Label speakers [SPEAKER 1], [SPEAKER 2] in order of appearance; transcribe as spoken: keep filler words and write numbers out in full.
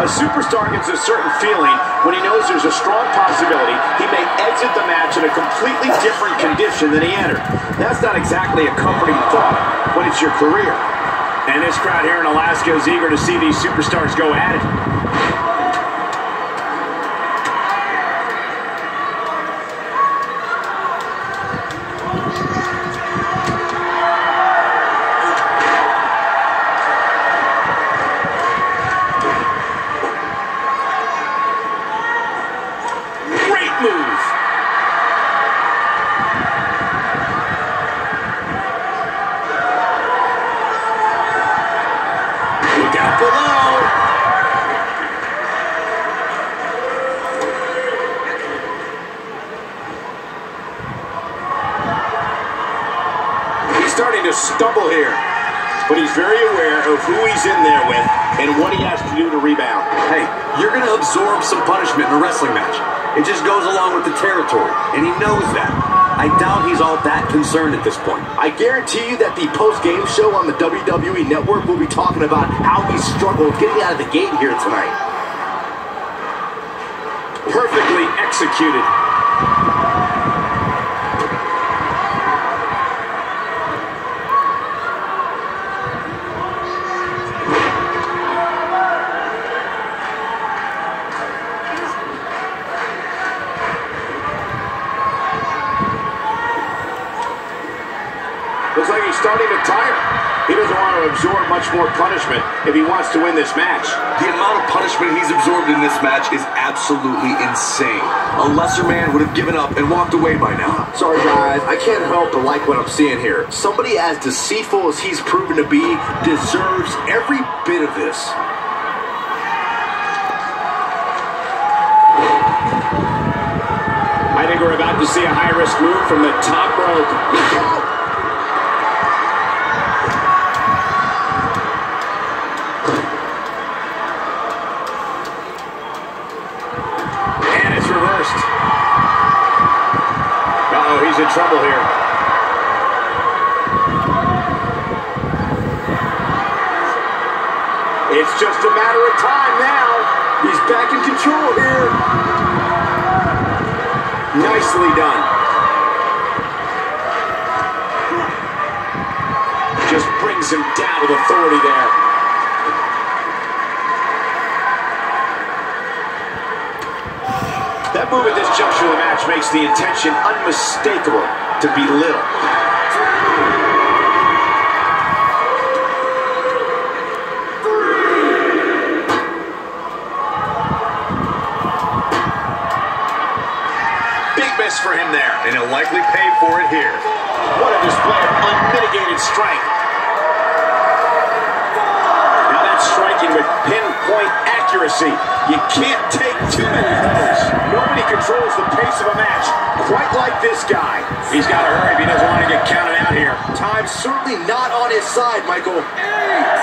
[SPEAKER 1] A superstar gets a certain feeling when he knows there's a strong possibility he may exit the match in a completely different condition than he entered. That's not exactly a comforting thought when it's your career. And this crowd here in Alaska is eager to see these superstars go at it. Starting to stumble here, but he's very aware of who he's in there with and what he has to do to rebound.
[SPEAKER 2] Hey, you're going to absorb some punishment in a wrestling match. It just goes along with the territory, and he knows that. I doubt he's all that concerned at this point.
[SPEAKER 1] I guarantee you that the post-game show on the W W E Network will be talking about how he struggled getting out of the gate here tonight. Perfectly executed. Looks like he's starting to tire. He doesn't want to absorb much more punishment if he wants to win this match.
[SPEAKER 2] The amount of punishment he's absorbed in this match is absolutely insane. A lesser man would have given up and walked away by now.
[SPEAKER 1] Sorry, guys. I can't help but like what I'm seeing here. Somebody as deceitful as he's proven to be deserves every bit of this. I think we're about to see a high-risk move from the top rope. Uh-oh, he's in trouble here. It's just a matter of time now. He's back in control here. Nicely done. Just brings him down with authority there. That move at this juncture of the match makes the intention unmistakable to belittle. Big miss for him there.
[SPEAKER 2] And he'll likely pay for it here.
[SPEAKER 1] What a display of unmitigated strength. Now that's striking with pinpoint accuracy. You can't take too many of those. Nobody controls the pace of a match quite like this guy. He's got to hurry if he doesn't want to get counted out here. Time's certainly not on his side, Michael. Eight.